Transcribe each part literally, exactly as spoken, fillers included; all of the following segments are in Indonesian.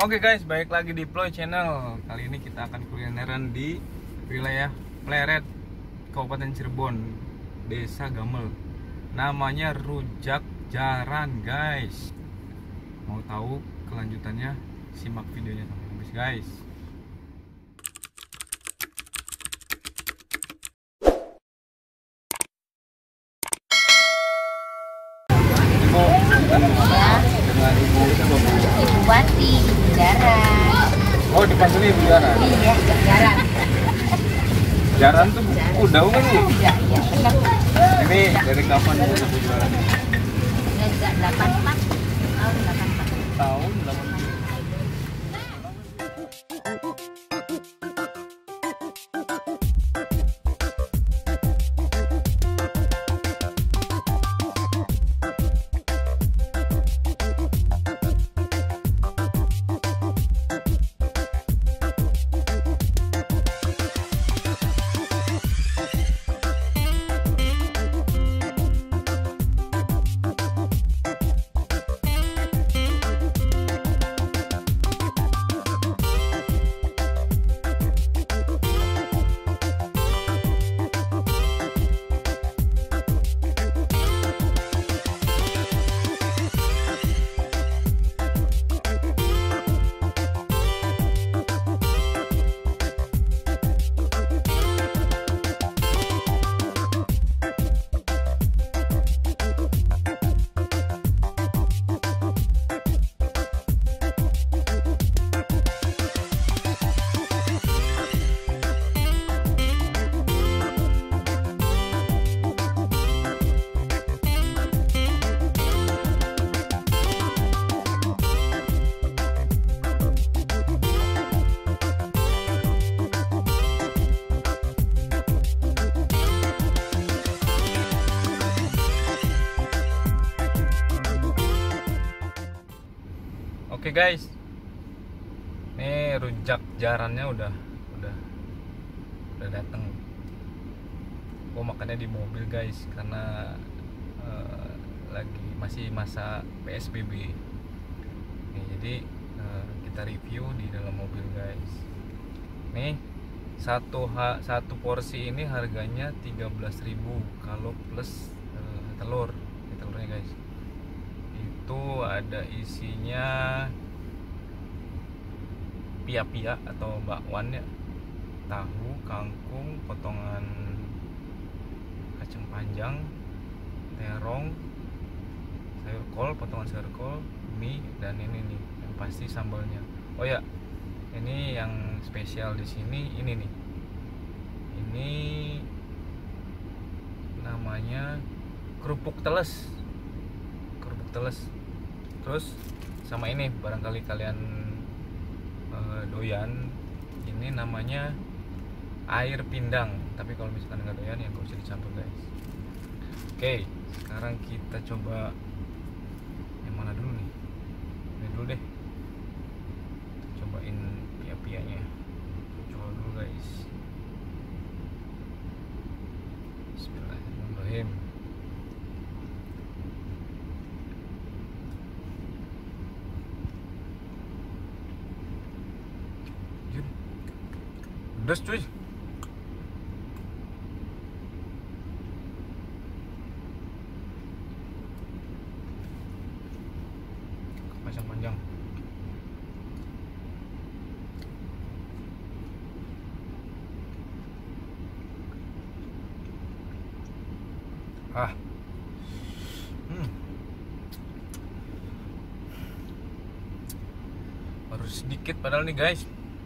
Oke guys, balik lagi di Ploy Channel. Kali ini kita akan kulineran di wilayah Pleret, Kabupaten Cirebon, Desa Gamel. Namanya Rujak Jaran guys. Mau tahu kelanjutannya? Simak videonya sampai habis guys. Ibu, Ya, dengan ibu siapa bu? Ibu Wati, Jaran. Oh, dipanggilnya Ibu Jaran. Iya, Jaran. Jaran tuh udah kan bu? Iya, iya, benar. Ini dari kapan bu Ibu Jaran? Sejak delapan puluh empat tahun delapan puluh empat. Tahun delapan puluh. Oke guys, ini rujak jarannya udah udah udah dateng. Gua makannya di mobil guys karena uh, lagi masih masa P S B B. Nih, jadi uh, kita review di dalam mobil guys. Nih satu ha, satu porsi ini harganya tiga belas ribu kalau plus uh, telur. Ini telurnya guys. Itu ada isinya pia-pia atau bakwan ya, tahu, kangkung, potongan kacang panjang, terong, sayur kol, potongan sayur kol, mie, dan ini nih yang pasti sambalnya. Oh ya, ini yang spesial di sini ini nih. Ini namanya kerupuk teles. Kerupuk teles. Terus sama ini barangkali kalian uh, doyan, ini namanya air pindang, tapi kalau misalkan nggak doyan ya nggak usah dicampur guys. Oke, sekarang kita coba yang mana dulu nih? Ini dulu deh, kita cobain pia-pianya. Coba dulu guys. Bismillahirrahmanirrahim. Pedas cuy. Kacang panjang. Ah. Hmm. Baru sedikit padahal nih guys.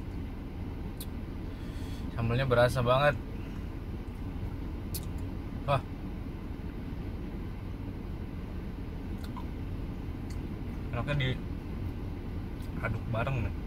Sambalnya berasa banget. Wah. Enaknya di aduk bareng nih.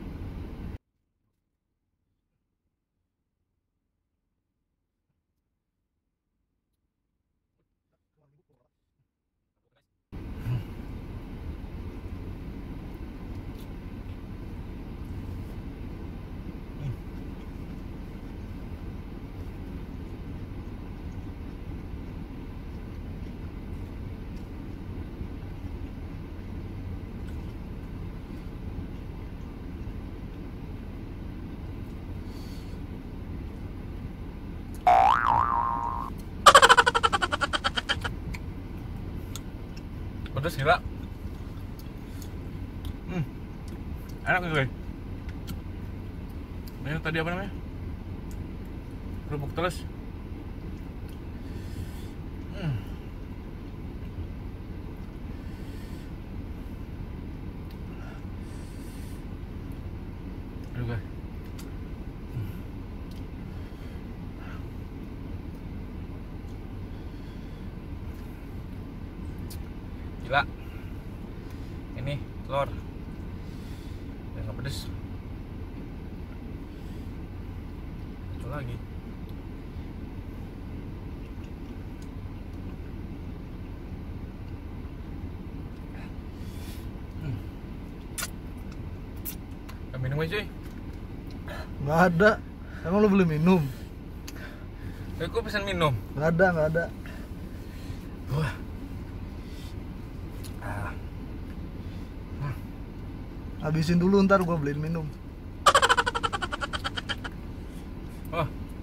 pedes gila. Hmm. Enak nih guys. Ini tadi apa namanya? Kerupuk teles. Hmm. Aduh guys. Hmm. Gila. Ini telur. Yang nggak pedes. Satu lagi. Hmm. Kita minum aja cuy. Nggak ada. Emang lu belum minum? Eh, gua pesan minum. Nggak ada, nggak ada. Wah. Ah. Hmm. Habisin dulu ntar gua beliin minum. Wah.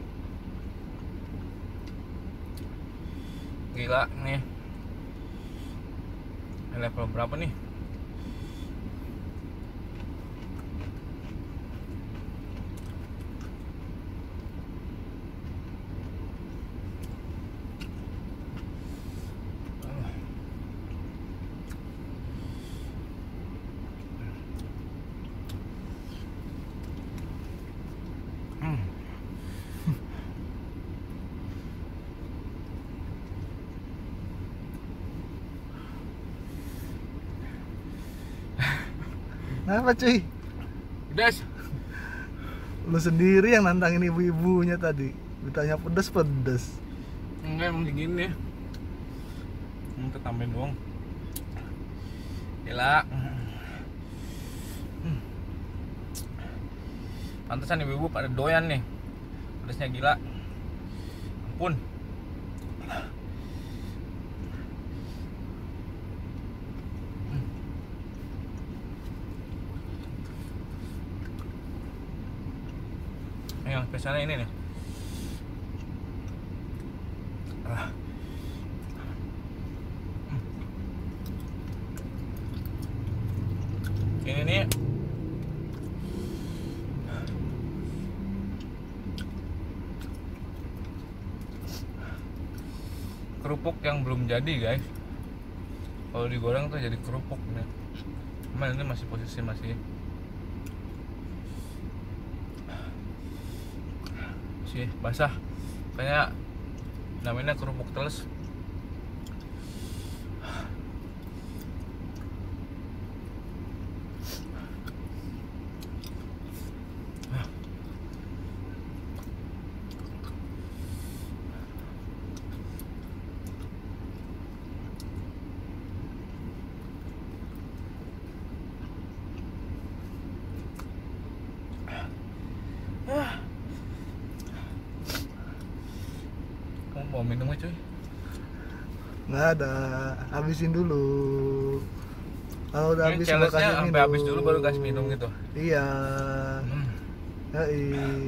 Gila nih. Ini level berapa nih? Hmm. Kenapa cuy? Pedas. Lu sendiri yang nantangin ibu-ibunya tadi. Ditanya pedes-pedes. Enggak, emang segini. Hmm, kita tambahin doang. Gila. Hmm. Pantesan ibu-ibu pada doyan nih. Pedasnya gila. Ampun. Yang spesialnya ini nih. Ah. Hmm. Ini nih kerupuk yang belum jadi guys. Kalau digoreng tuh jadi kerupuk nih. Cuman ini masih posisi masih masih basah. Kayaknya namanya kerupuk teles. Kamu mau minum aja cuy? Nggak ada. Habisin dulu. Kalau udah Ini habis gua challenge-nya kasih sampai minum. habis dulu baru kasih minum gitu. Iya. Hmm. Yoi.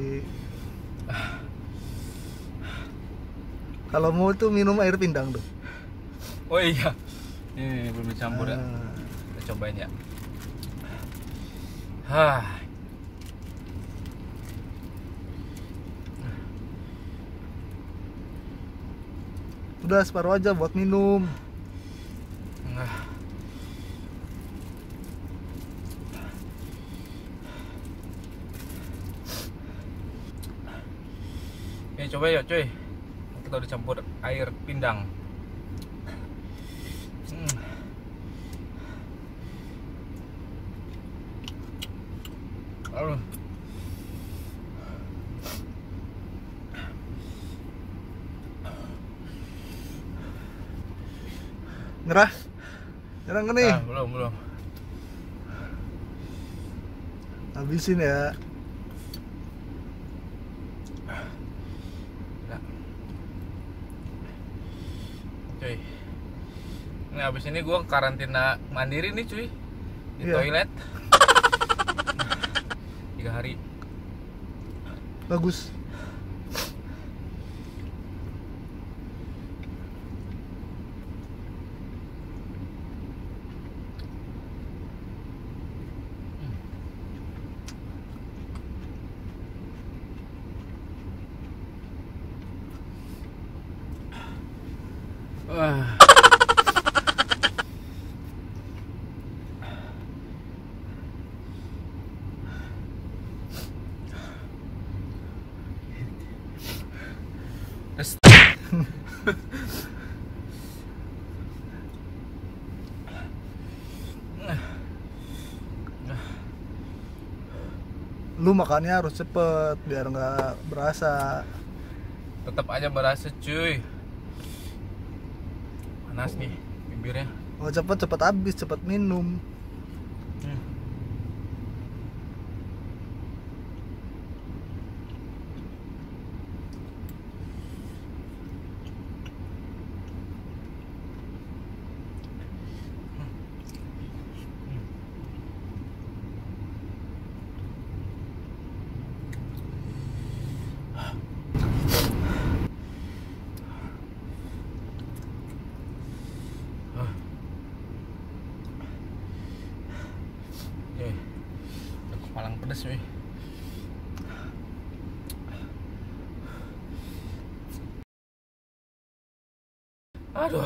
Kalau mau tuh minum air pindang tuh. Oh iya. Ini belum dicampur ya. Ah. Kita cobain ya. Hah. Udah separuh aja buat minum. Nah. Ini coba ya cuy. Kita udah campur air pindang. Hmm. Aduh. Ngerah? Nyerang ke nih? Nah, belum belum. Habisin ya. Nah. Cuy. Ini habis ini gue karantina mandiri nih cuy. Di Iya. toilet. Tiga hari. Bagus. Wah. Terus Lu makannya harus cepet biar nggak berasa. tetap aja berasa cuy. Panas nih bibirnya. Oh cepet cepet habis, cepet minum. Hmm. Oke, udah kepalang pedes nih. Aduh.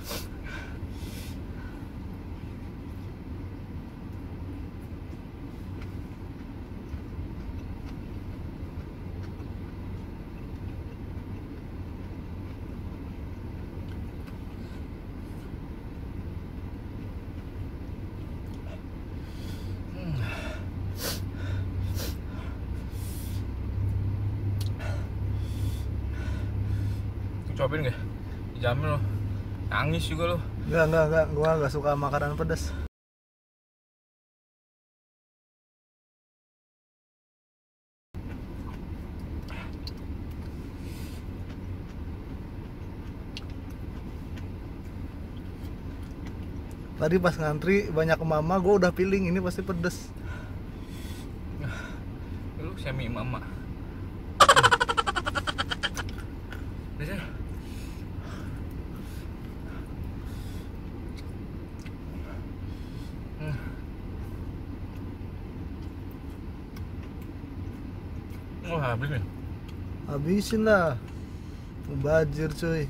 Cobain gak? Dijamin lo. Nangis juga lo. Enggak enggak enggak, gua nggak suka makanan pedas. Tadi pas ngantri banyak mama, gua udah feeling ini pasti pedes. Lu semi mama. Bisa. Oh habis nih. Habisin lah. Mubazir cuy.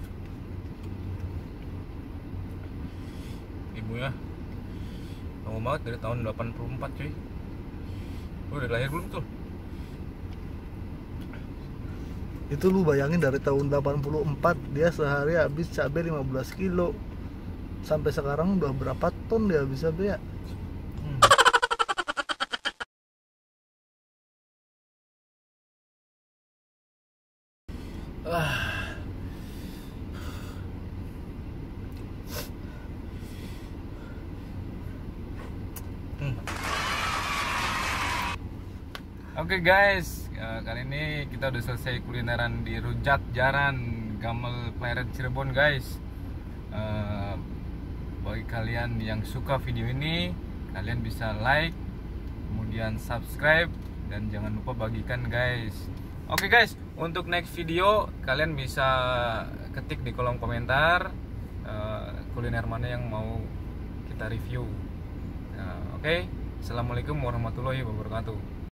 Ibunya lama banget dari tahun delapan puluh empat cuy. Lu udah lahir belum tuh? Itu lu bayangin dari tahun delapan puluh empat dia sehari habis cabai lima belas kilo. Sampai sekarang udah berapa ton dia bisa be ya? Hmm. Ah. Hmm. Oke guys, ya, kali ini kita udah selesai kulineran di Rujak Jaran Gamel Pleret Cirebon guys. Eh, bagi kalian yang suka video ini, kalian bisa like, kemudian subscribe, dan jangan lupa bagikan guys. Oke guys, untuk next video kalian bisa ketik di kolom komentar eh, kuliner mana yang mau kita review. Nah, oke, assalamualaikum warahmatullahi wabarakatuh.